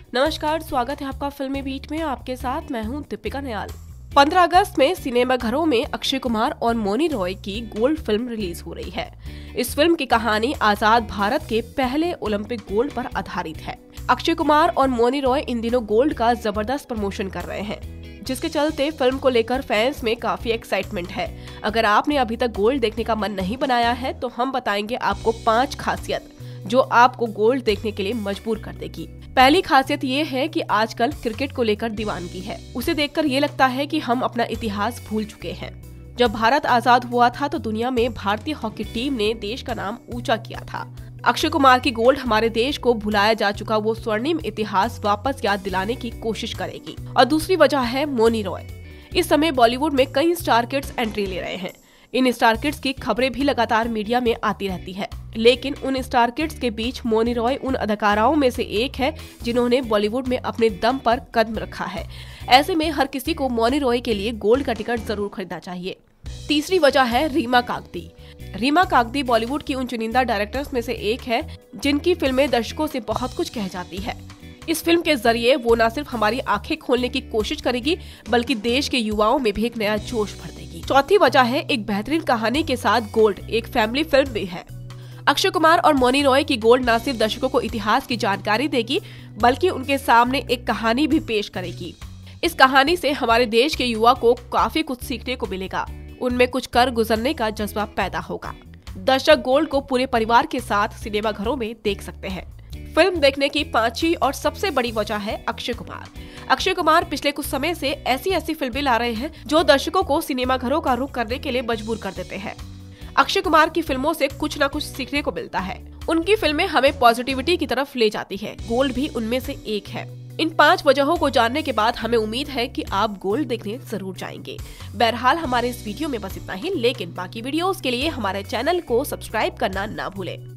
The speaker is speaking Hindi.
नमस्कार, स्वागत है आपका फिल्मी बीट में। आपके साथ मैं हूं दीपिका नयाल। 15 अगस्त में सिनेमाघरों में अक्षय कुमार और मौनी रॉय की गोल्ड फिल्म रिलीज हो रही है। इस फिल्म की कहानी आजाद भारत के पहले ओलंपिक गोल्ड पर आधारित है। अक्षय कुमार और मौनी रॉय इन दिनों गोल्ड का जबरदस्त प्रमोशन कर रहे हैं, जिसके चलते फिल्म को लेकर फैंस में काफी एक्साइटमेंट है। अगर आपने अभी तक गोल्ड देखने का मन नहीं बनाया है तो हम बताएंगे आपको 5 खासियत जो आपको गोल्ड देखने के लिए मजबूर कर देगी। पहली खासियत ये है कि आजकल क्रिकेट को लेकर दीवानगी है। उसे देखकर ये लगता है कि हम अपना इतिहास भूल चुके हैं। जब भारत आजाद हुआ था तो दुनिया में भारतीय हॉकी टीम ने देश का नाम ऊंचा किया था। अक्षय कुमार की गोल्ड हमारे देश को भुलाया जा चुका वो स्वर्णिम इतिहास वापस याद दिलाने की कोशिश करेगी। और दूसरी वजह है मौनी रॉय। इस समय बॉलीवुड में कई स्टार किड्स एंट्री ले रहे हैं। इन स्टार किड्स की खबरें भी लगातार मीडिया में आती रहती है, लेकिन उन स्टार किड्स के बीच मौनी रॉय उन अदाकाराओं में से एक है जिन्होंने बॉलीवुड में अपने दम पर कदम रखा है। ऐसे में हर किसी को मौनी रॉय के लिए गोल्ड का टिकट जरूर खरीदना चाहिए। तीसरी वजह है रीमा कागती। रीमा कागती बॉलीवुड की उन चुनिंदा डायरेक्टर्स में से एक है जिनकी फिल्में दर्शकों से बहुत कुछ कह जाती है। इस फिल्म के जरिए वो न सिर्फ हमारी आंखें खोलने की कोशिश करेगी बल्कि देश के युवाओं में भी एक नया जोश भर देगी। चौथी वजह है एक बेहतरीन कहानी के साथ गोल्ड एक फैमिली फिल्म भी है। अक्षय कुमार और मौनी रॉय की गोल्ड न सिर्फ दर्शकों को इतिहास की जानकारी देगी बल्कि उनके सामने एक कहानी भी पेश करेगी। इस कहानी से हमारे देश के युवा को काफी कुछ सीखने को मिलेगा। उनमें कुछ कर गुजरने का जज्बा पैदा होगा। दर्शक गोल्ड को पूरे परिवार के साथ सिनेमाघरों में देख सकते हैं। फिल्म देखने की 5वीं और सबसे बड़ी वजह है अक्षय कुमार। अक्षय कुमार पिछले कुछ समय से ऐसी फिल्में ला रहे हैं जो दर्शकों को सिनेमाघरों का रुख करने के लिए मजबूर कर देते हैं। अक्षय कुमार की फिल्मों से कुछ न कुछ सीखने को मिलता है। उनकी फिल्में हमें पॉजिटिविटी की तरफ ले जाती है। गोल्ड भी उनमें से एक है। इन 5 वजहों को जानने के बाद हमें उम्मीद है कि आप गोल्ड देखने जरूर जाएंगे। बहरहाल हमारे इस वीडियो में बस इतना ही, लेकिन बाकी वीडियोस के लिए हमारे चैनल को सब्सक्राइब करना ना भूलें।